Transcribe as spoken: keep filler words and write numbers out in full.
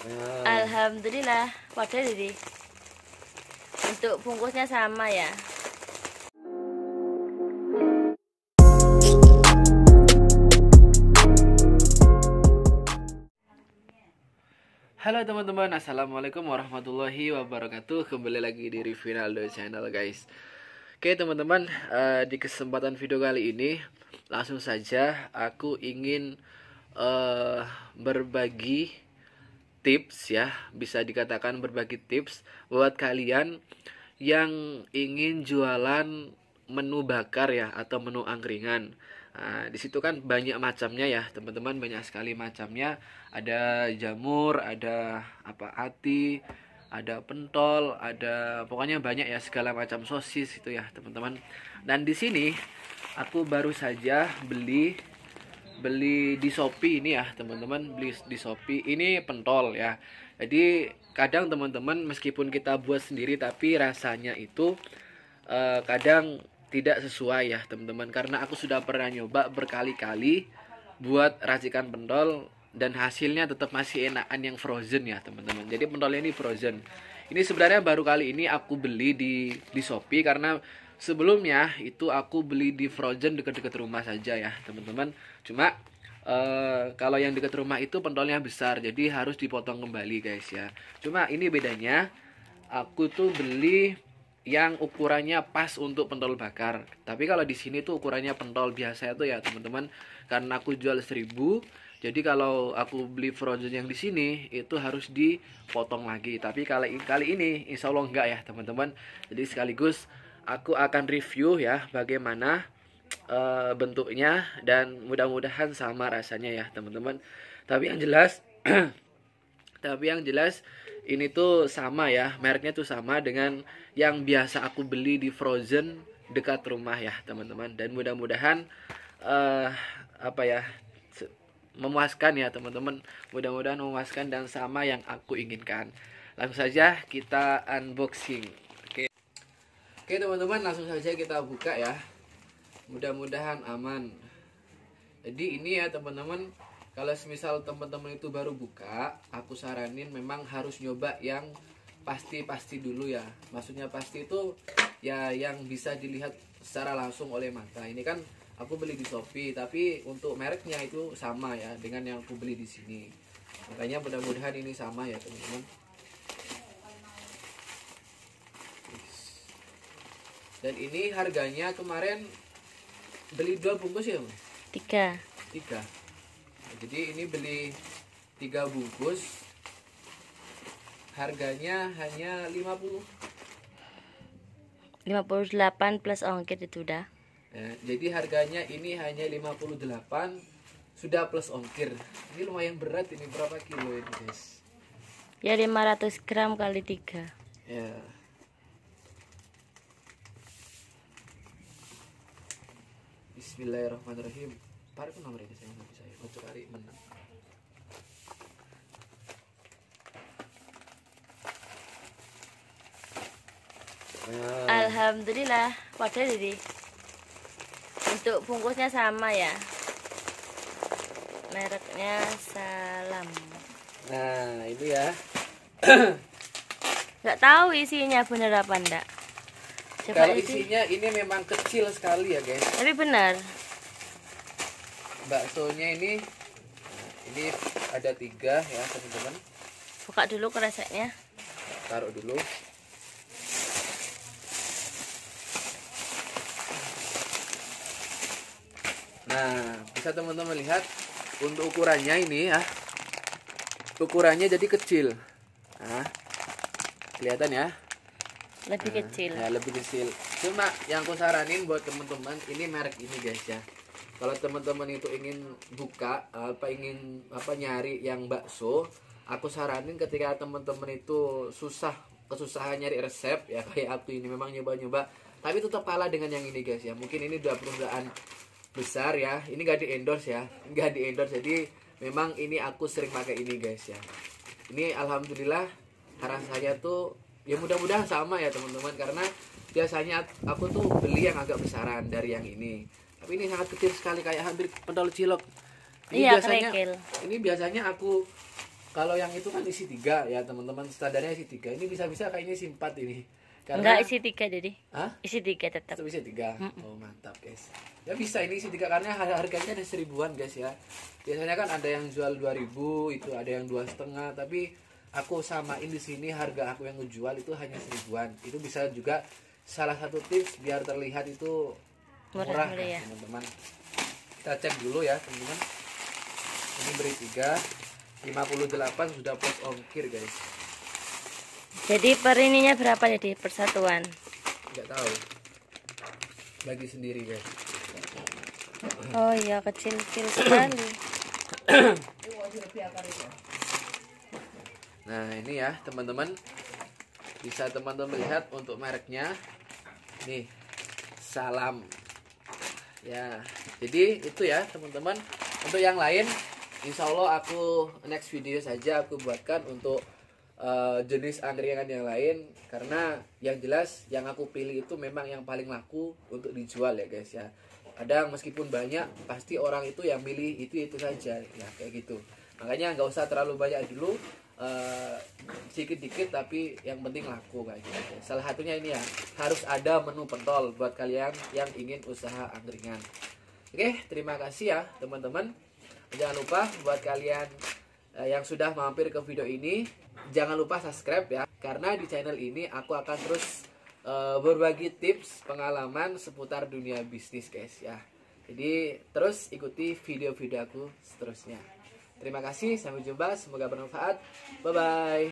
Alhamdulillah, wadah jadi. Untuk bungkusnya sama ya. Halo teman-teman, assalamualaikum warahmatullahi wabarakatuh. Kembali lagi di Rivinaldo Channel guys. Oke teman-teman, uh, di kesempatan video kali ini langsung saja aku ingin uh, berbagi tips ya, bisa dikatakan berbagi tips buat kalian yang ingin jualan menu bakar ya, atau menu angkringan. Nah, di situ kan banyak macamnya ya teman-teman, banyak sekali macamnya. Ada jamur, ada apa ati, ada pentol, ada pokoknya banyak ya, segala macam sosis itu ya teman-teman. Dan di sini aku baru saja beli beli di Shopee ini ya teman-teman, beli di Shopee ini pentol ya. Jadi kadang teman-teman meskipun kita buat sendiri tapi rasanya itu uh, kadang tidak sesuai ya teman-teman, karena aku sudah pernah nyoba berkali-kali buat racikan pentol dan hasilnya tetap masih enakan yang frozen ya teman-teman. Jadi pentolnya ini frozen. Ini sebenarnya baru kali ini aku beli di di Shopee, karena sebelumnya itu aku beli di frozen dekat-dekat rumah saja ya teman-teman. Cuma uh, kalau yang dekat rumah itu pentolnya besar, jadi harus dipotong kembali guys ya. Cuma ini bedanya, aku tuh beli yang ukurannya pas untuk pentol bakar. Tapi kalau di sini tuh ukurannya pentol biasa itu ya teman-teman. Karena aku jual seribu, jadi kalau aku beli frozen yang di sini itu harus dipotong lagi. Tapi kali kali ini insya Allah enggak ya teman-teman. Jadi sekaligus aku akan review ya bagaimana uh, bentuknya, dan mudah-mudahan sama rasanya ya teman-teman. Tapi yang jelas tapi yang jelas ini tuh sama ya, mereknya tuh sama dengan yang biasa aku beli di frozen dekat rumah ya teman-teman. Dan mudah-mudahan uh, apa ya memuaskan ya teman-teman, mudah-mudahan memuaskan dan sama yang aku inginkan. Langsung saja kita unboxing. Oke, oke teman-teman, langsung saja kita buka ya. Mudah-mudahan aman. Jadi ini ya teman-teman, kalau semisal teman-teman itu baru buka, aku saranin memang harus nyoba yang pasti-pasti dulu ya. Maksudnya pasti itu ya yang bisa dilihat secara langsung oleh mata. Ini kan aku beli di Shopee, tapi untuk mereknya itu sama ya dengan yang aku beli di sini. Makanya mudah-mudahan ini sama ya teman-teman. Dan ini harganya kemarin beli dua bungkus ya, Tiga. Tiga. Jadi ini beli tiga bungkus, harganya hanya lima puluh. lima puluh delapan plus ongkir itu udah. Ya, jadi harganya ini hanya lima puluh delapan sudah plus ongkir. Ini lumayan berat, ini berapa kilo ini guys? Ya lima ratus gram kali tiga. Ya. Bismillahirrahmanirrahim. Parah pun nomor ini saya nggak bisa ya. Untuk hari menang. Alhamdulillah, wadah jadi. Untuk bungkusnya sama ya. Mereknya Salam. Nah ini ya. Nggak tahu isinya bener apa enggak. Coba Kalau isi. isinya ini memang kecil sekali ya guys. Tapi benar. Baksonya ini, ini ada tiga ya teman-teman. Buka dulu kreseknya. Taruh dulu. Nah, bisa teman-teman lihat untuk ukurannya ini ya. Ukurannya jadi kecil. Nah, kelihatan ya? Lebih Nah, kecil. Ya, lebih kecil. Cuma yang aku saranin buat teman-teman ini merek ini guys ya. Kalau teman-teman itu ingin buka apa ingin apa nyari yang bakso, aku saranin ketika teman-teman itu susah kesusahan nyari resep ya kayak aku ini memang nyoba-nyoba, tapi tetap kalah dengan yang ini guys ya. Mungkin ini udah perusahaan besar ya. Ini gak di endorse ya, nggak di endorse. Jadi memang ini aku sering pakai ini guys ya. Ini alhamdulillah rasanya tuh ya mudah-mudahan sama ya teman-teman, karena biasanya aku tuh beli yang agak besaran dari yang ini. Tapi ini sangat kecil sekali, kayak hampir pentol cilok. Ini Iya, biasanya kerikil. ini biasanya aku Kalau yang itu kan isi tiga ya teman-teman, standarnya isi tiga. Ini bisa-bisa kayaknya isi empat ini. Enggak isi tiga jadi. Hah? Isi tiga tetap. Tetap isi tiga. Oh mantap guys. Ya bisa ini isi tiga karena harganya ada seribuan guys ya. Biasanya kan ada yang jual dua ribu, itu ada yang dua setengah. Tapi aku samain di sini harga aku yang ngejual itu hanya seribuan. Itu bisa juga salah satu tips biar terlihat itu murah, murah ya teman-teman. Kita cek dulu ya teman-teman. Ini beri tiga, lima puluh delapan sudah plus ongkir guys. Jadi per ininya berapa jadi persatuan? Nggak tahu. Bagi sendiri guys. Oh iya kecil-kecil sekali. Nah ini ya teman-teman, bisa teman-teman lihat untuk mereknya. Nih Salam. Ya jadi itu ya teman-teman. Untuk yang lain insya Allah aku next video saja aku buatkan untuk Uh, jenis angkringan yang lain, karena yang jelas yang aku pilih itu memang yang paling laku untuk dijual ya guys ya. Kadang meskipun banyak pasti orang itu yang milih itu itu saja ya kayak gitu. Makanya nggak usah terlalu banyak dulu, uh, sedikit-dikit tapi yang penting laku kayak gitu. Salah satunya ini ya, harus ada menu pentol buat kalian yang ingin usaha angkringan. Oke, terima kasih ya teman-teman. Jangan lupa buat kalian uh, yang sudah mampir ke video ini, jangan lupa subscribe ya, karena di channel ini aku akan terus uh, berbagi tips pengalaman seputar dunia bisnis guys ya. Jadi terus ikuti video-video aku seterusnya. Terima kasih, sampai jumpa, semoga bermanfaat. Bye bye.